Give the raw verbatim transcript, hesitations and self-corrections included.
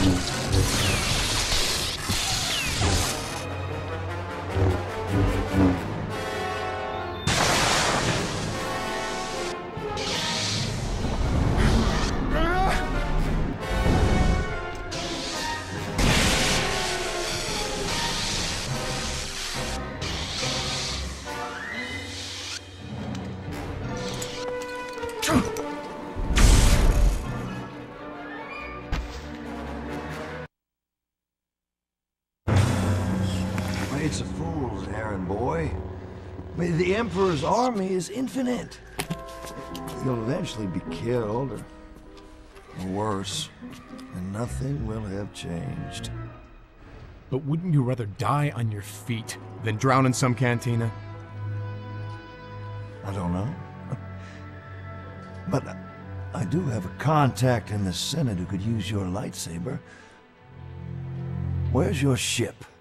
It's a fool's errand, boy. I mean, the Emperor's army is infinite. You'll eventually be killed, or, or worse, and nothing will have changed. But wouldn't you rather die on your feet than drown in some cantina? I don't know. But I do have a contact in the Senate who could use your lightsaber. Where's your ship?